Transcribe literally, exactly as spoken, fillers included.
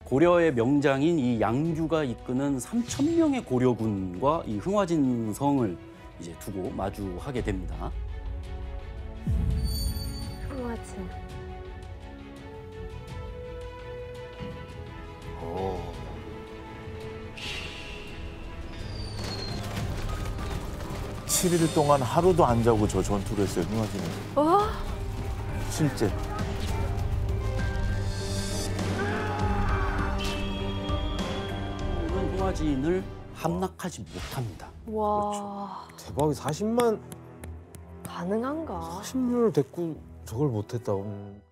고려의 명장인 이 양규가 이끄는 삼천 명의 고려군과 이 흥화진 성을 이제 두고 마주하게 됩니다. 흥화진. 오. 칠 일 동안 하루도 안 자고 저 전투를 했어요, 흥화진은. 와. 실제. 흥화진을 함락하지 못합니다. 와. 대박이 사십만 가능한가? 사십 년을 데리고 저걸 못했다. 음.